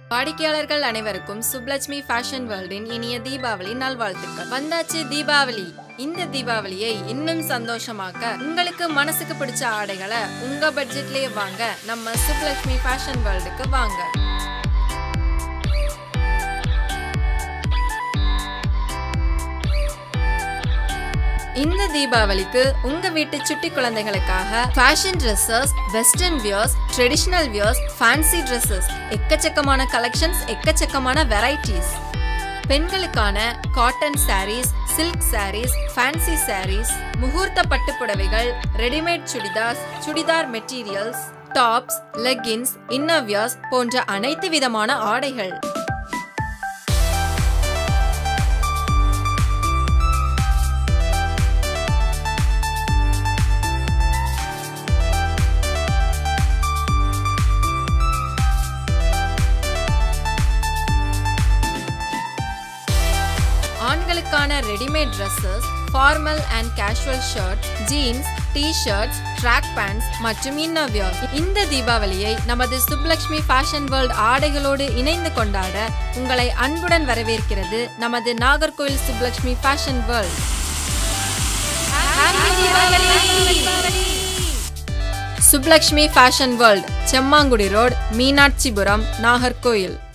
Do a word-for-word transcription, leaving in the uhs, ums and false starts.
வாடிக்கையாளர்கள் அனைவருக்கும் சுப்லட்சுமி ஃபேஷன் வேர்ல்டின் இனிய தீபாவளி நல்வாழ்த்துக்கள். வந்தாச்சு தீபாவளி. இந்த தீபாவளியை இன்னும் சந்தோஷமாக்க உங்களுக்கு மனசுக்கு பிடிச்ச ஆடைகளை உங்க பட்ஜெட்லயே வாங்க நம்ம சுப்லட்சுமி ஃபேஷன் வேர்ல்டுக்கு வாங்க. இந்த தீபாவளிக்கு உங்க வீட்டு சுட்டி குழந்தைகளுக்காக fashion dresses, western wears, traditional wears, fancy dresses, எக்கச்சக்கமான கலெக்ஷன்ஸ், எக்கச்சக்கமான வெரைட்டிஸ். பெண்களுக்கான cotton sarees, silk sarees, fancy sarees, முகூர்த்த பட்டு புடவைகள், readymade churidars, churidar materials, tops, leggings, inner wears போன்ற அனைத்து விதமான ஆடைகள். ஆண்களுக்கான readymade dresses, formal and casual shirt, jeans, T-shirts, track pants மற்றும் இன்னர் வியர்ஸ். இந்த தீபாவளியை நமது சுப்லட்சுமி ஃபேஷன் வேர்ல்ட் ஆடைகளோடு இணைந்து கொண்டாட உங்களை அன்புடன் வரவேற்கிறது நமது Nagercoil Subbulakshmi fashion world. Subbulakshmi fashion world, Semmankudi road, Meenakshipuram, Nagercoil.